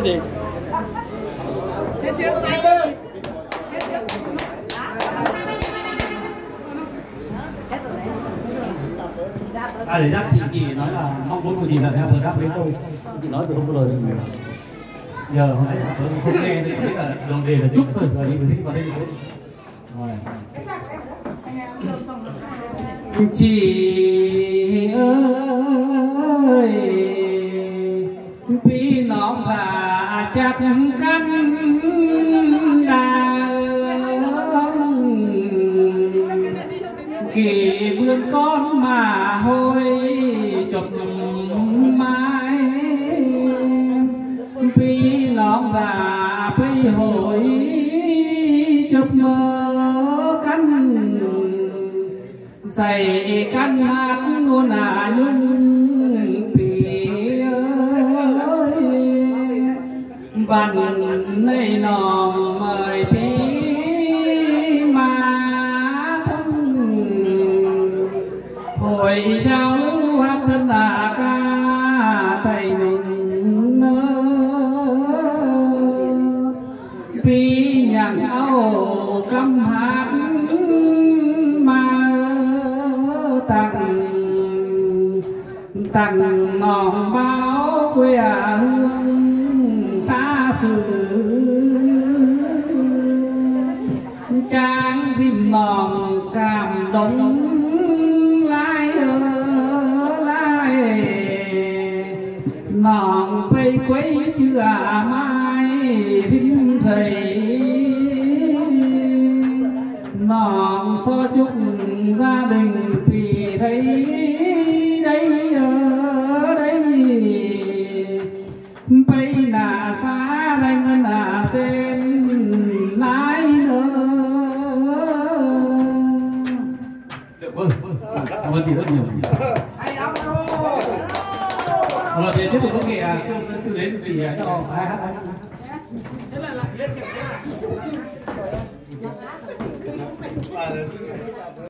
gì? Để đáp chị nói là mong muốn của chị là theo vừa đáp với tôi. Chị nói tôi không có lời được nhiều. Giờ hôm nay tôi không nghe thì biết là đầu đề là chúc thôi, rồi đi vào đây thôi. Chị ơi, vì nó là chắc căn kỳ vườn con mà hôi chụp mai vì nó là vì hồi chụp mơ cánh dày cánh hát luôn nhung tì ơi văn này nò mời phí hồi giao lưu hát thân là ca tay mình vì nhạc áo cắm hát mà tặng nòng báo quê hương xa xứ trang phim nòng cảm động nòng vây quấy chưa mai thính thầy nòng so chúc gia đình vì thấy đây ở đây bây là xa đánh là xem lái nữa. Vâng, cảm ơn chị rất nhiều. Thì tiếp tục có nghề chưa đến vì cho ai hát ai. Thế là lại lên